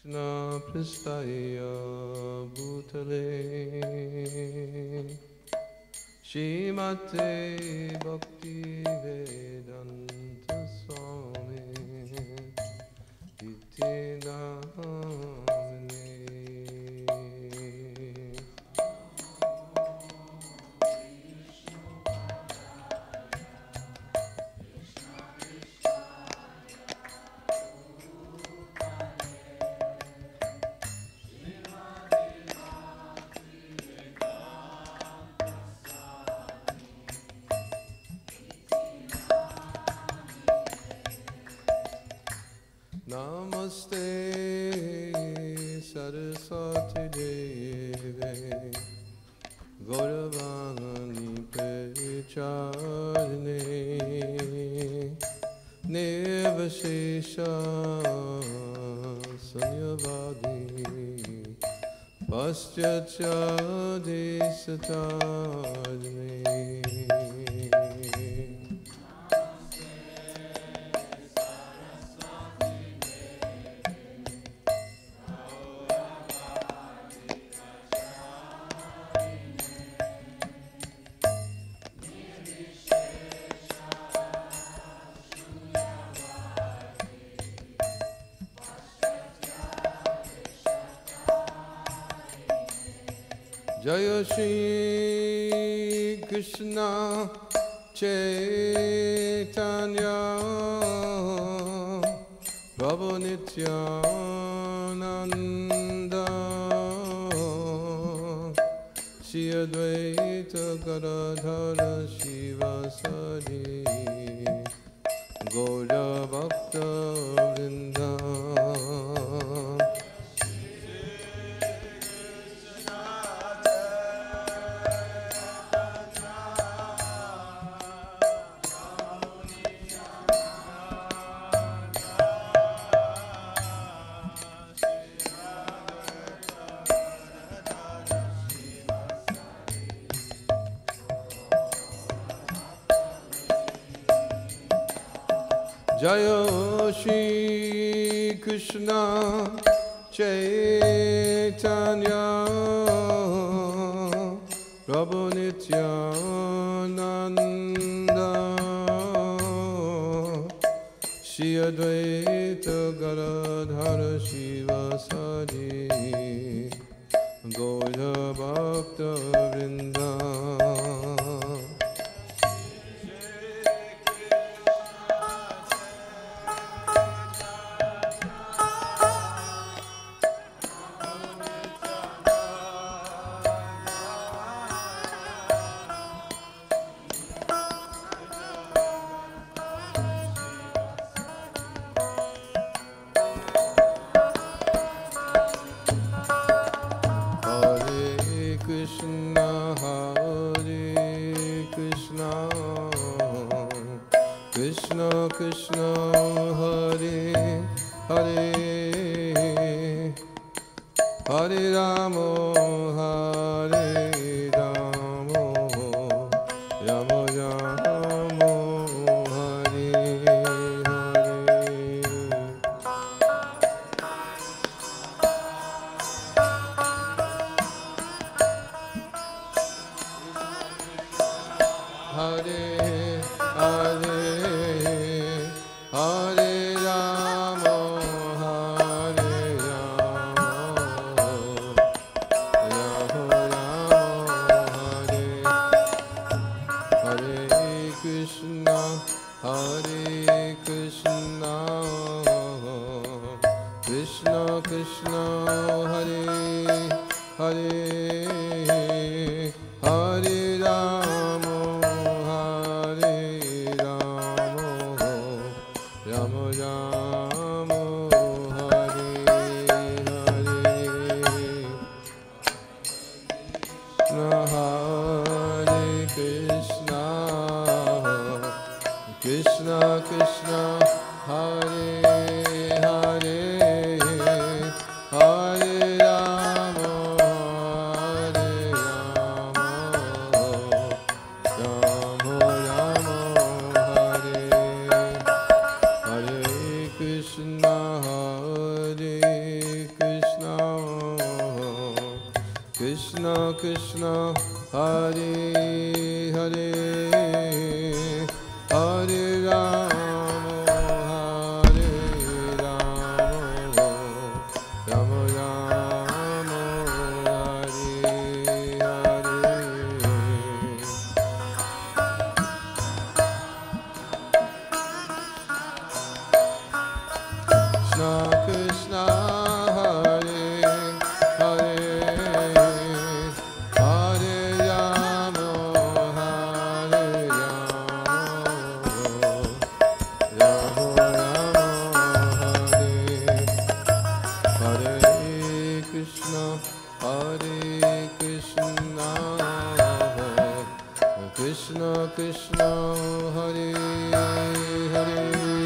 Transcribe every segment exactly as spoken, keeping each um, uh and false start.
Krishna Pristaya Bhutale Shrimate Bhakti Vedanta Swami Iti Namane. Namaste Saraswati Deve Gauravani Pecharne Nirvashesha Sanyavadi Paschatya Desatarne. Jaya Shri Krishna Chaitanya Prabhu Nityananda Shri Advaita Gadadhara Shivasadi Gaura Bhakta Vrinda. Jaya Shri Krishna Chaitanya Prabhu Nityananda Shri Advaita Gadadhara Shivasadi Gaura Bhakta Vrinda. Krishna Hare Hare Hare Rama Hare Rama Rama Rama Hare Hare Hare Hare Hare Rama Hare Rama Rama Rama Hare Hare Krishna Hare Krishna Krishna Krishna Hare Hare Hare Rama Hare Rama Rama Rama Hare Hare Krishna Krishna Krishna Hare Hare Hare Rama Hare Rama Rama Rama Hare Hare Krishna Hare Krishna Hare Hare Hare Rama Hare Rama Rama Rama Hare Hare Krishna Krishna Hare Hare Hare Rama Hare Rama Rama Rama Hare Hare Krishna Hare Krishna Krishna Krishna Hare Hare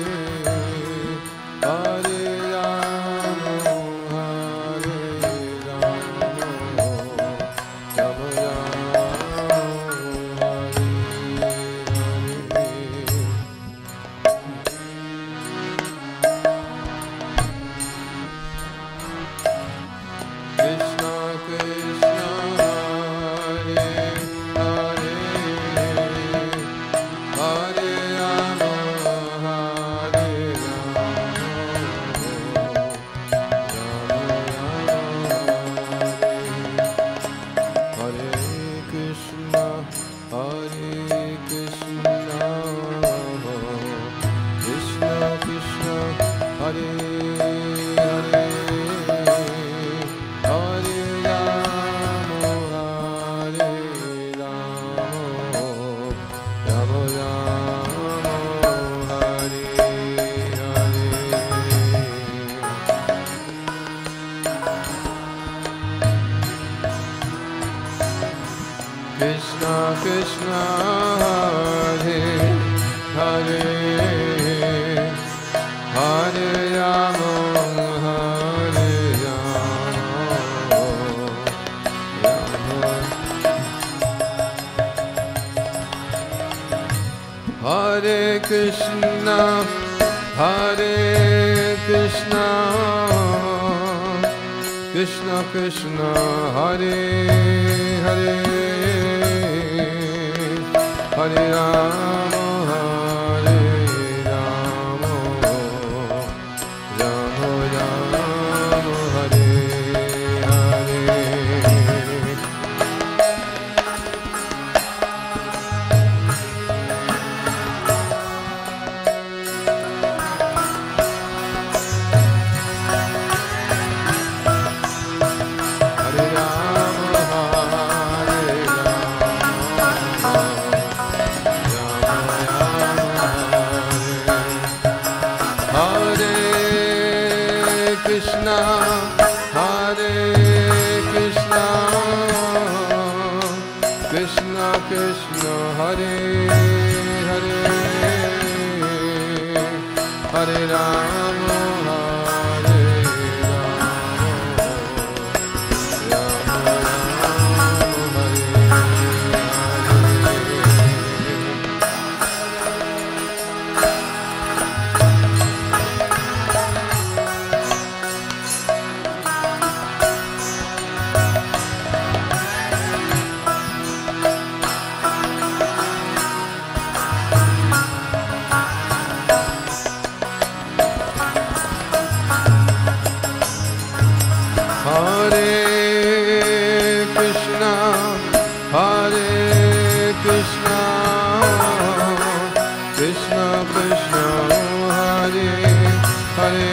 Hare Rama Hare Rama Rama Rama Hare Hare Krishna Krishna Hare Hare Hare Rama Hare Hare Krishna, Hare Krishna, Krishna Krishna, Hare Hare, Hare Rama, Hare Rama, Rama Rama, Hare Hare. Krishna Krishna Hare Hare Hare Rama Hare Rama Rama Hare Krishna Hare Krishna Krishna Krishna Hare Hare Hare Rama Hare Rama Rama Rama Hare Hare Hare Rama Hare Krishna Hare Krishna Krishna Krishna Hare Hare Hare Rama Hare Rama Rama Rama Hare Krishna Hare Krishna Krishna Krishna Hare Hare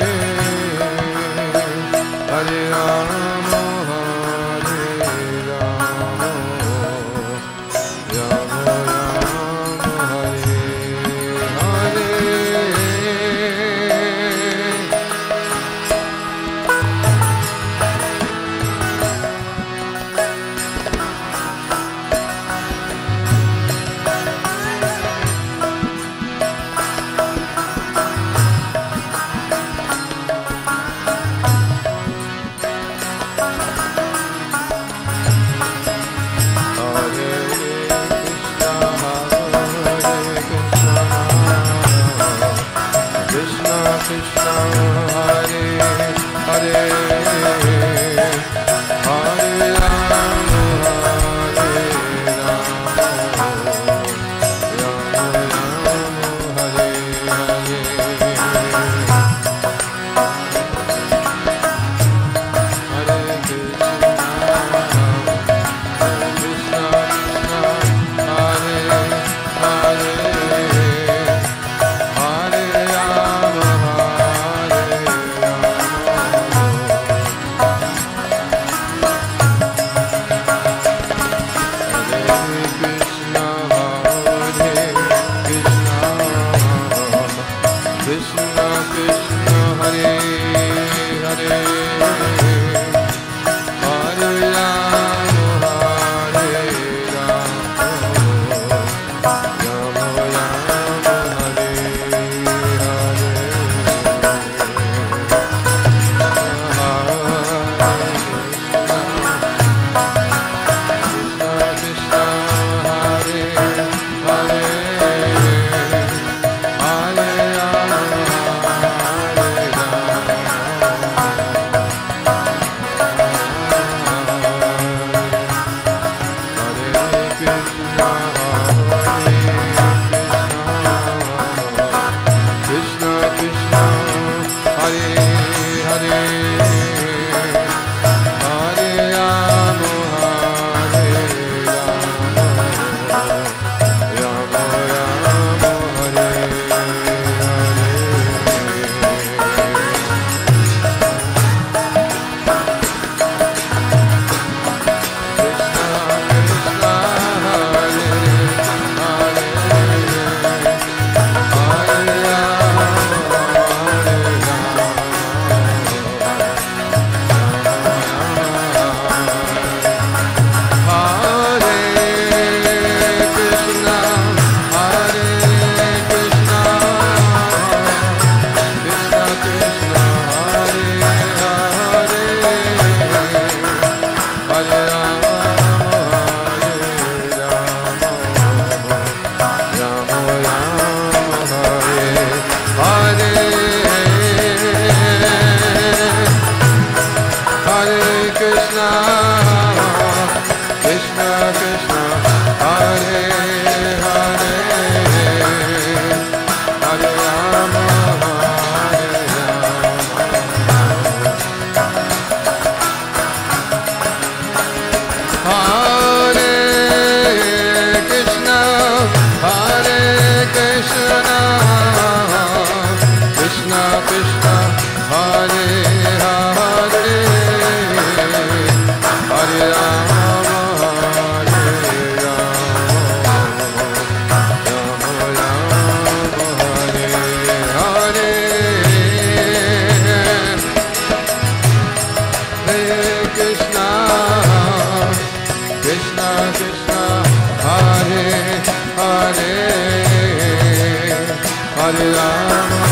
Hare Rama Hare Rama Rama Rama Hare Hare Krishna Hare Hare Hare Rama Hare Rama